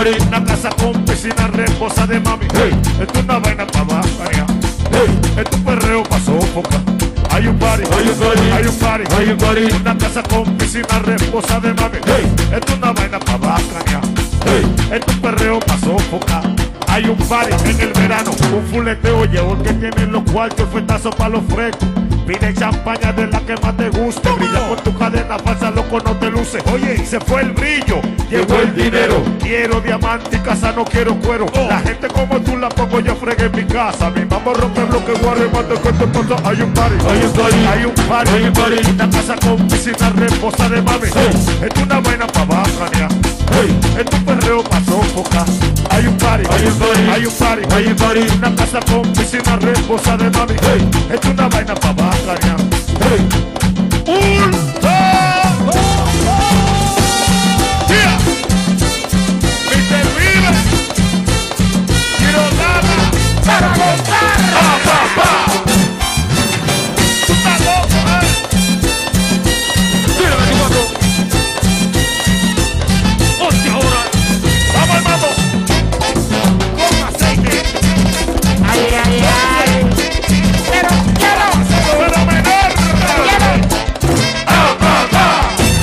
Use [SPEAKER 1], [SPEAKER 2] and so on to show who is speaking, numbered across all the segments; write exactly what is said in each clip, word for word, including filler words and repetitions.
[SPEAKER 1] party.
[SPEAKER 2] Una casa con piscina reposa de mami.
[SPEAKER 1] Hey.
[SPEAKER 2] Esto es una vaina pa' bajar. Hey. Esto es un perreo pa' sofocar. Hay un party,
[SPEAKER 1] Hay un party.
[SPEAKER 2] hay un party,
[SPEAKER 1] Hay un party.
[SPEAKER 2] Una casa con piscina reposa de mami.
[SPEAKER 1] Hey.
[SPEAKER 2] Esto es una vaina pa' bacanear.
[SPEAKER 1] Hey.
[SPEAKER 2] Esto es un perreo pa' sofocar. Hay un party en el verano, un fuleteo llevo el que tiene los cuartos, el fuetazo pa' los frescos. Pide champaña de la que más te guste. Brilla por tu cadena falsa, loco, no te luce. Oye, se fue el brillo, llegó el dinero. Quiero diamante y casa, no quiero cuero.
[SPEAKER 1] Oh.
[SPEAKER 2] La gente como tú la pongo, yo fregué en mi casa. Mi mamá rompe bloque, guarde, mate, ¿qué te pasa? Hay un party,
[SPEAKER 1] Hay un party.
[SPEAKER 2] hay un party,
[SPEAKER 1] Hay un party.
[SPEAKER 2] Una casa con piscina reposa de mami.
[SPEAKER 1] Hey.
[SPEAKER 2] Es una vaina pa' bacanear.
[SPEAKER 1] Hey.
[SPEAKER 2] Es un perreo pa' sofocar. Hay un party,
[SPEAKER 1] Hay un party.
[SPEAKER 2] hay un party,
[SPEAKER 1] Hay un party.
[SPEAKER 2] Una casa con piscina reposa de mami.
[SPEAKER 1] Hey.
[SPEAKER 2] Es una vaina pa' bacanear.
[SPEAKER 1] Hey.
[SPEAKER 2] Un, dos, yeah. mister Vive, Girolana, para gozar. Pa, pa, pa. Tú estás loco, eh.
[SPEAKER 1] Tira veinticuatro.
[SPEAKER 2] Hostia, ahora. Vamos, vamos. Con aceite.
[SPEAKER 3] Ay, ay, ay. Pero quiero,
[SPEAKER 2] Pero menor.
[SPEAKER 3] quiero.
[SPEAKER 2] Ah, ah, ah.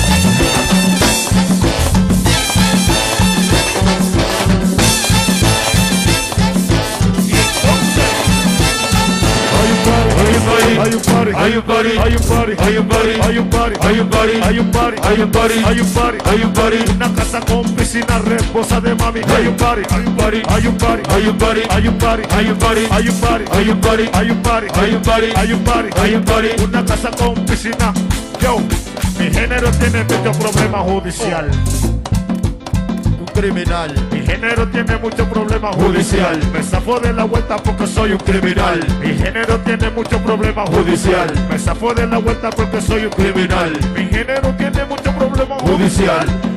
[SPEAKER 2] Y entonces,
[SPEAKER 1] Hay un party.
[SPEAKER 2] hay un party,
[SPEAKER 1] Hay un party.
[SPEAKER 2] hay un party,
[SPEAKER 1] Hay un party.
[SPEAKER 2] hay un party,
[SPEAKER 1] Hay un party.
[SPEAKER 2] hay un party,
[SPEAKER 1] Hay un party.
[SPEAKER 2] hay un party,
[SPEAKER 1] Hay un party.
[SPEAKER 2] Una casa con piscina reposa de mami. Hay un party,
[SPEAKER 1] Hay un party.
[SPEAKER 2] hay un party,
[SPEAKER 1] Hay un party.
[SPEAKER 2] hay un party,
[SPEAKER 1] Hay un party.
[SPEAKER 2] hay un party,
[SPEAKER 1] Hay un party.
[SPEAKER 2] hay un party,
[SPEAKER 1] Hay un party.
[SPEAKER 2] hay un party,
[SPEAKER 1] Hay un party.
[SPEAKER 2] Una casa con piscina. Yo, mi género tiene mucho problema judicial.
[SPEAKER 1] Un criminal.
[SPEAKER 2] Mi género tiene mucho problema judicial.
[SPEAKER 1] Judicial.
[SPEAKER 2] Me zafó de la vuelta porque soy un criminal. Mi género tiene mucho problema judicial.
[SPEAKER 1] Judicial.
[SPEAKER 2] Me zafó de la vuelta porque soy un criminal.
[SPEAKER 1] Criminal.
[SPEAKER 2] Mi género tiene mucho problema
[SPEAKER 1] Judicial.
[SPEAKER 2] judicial.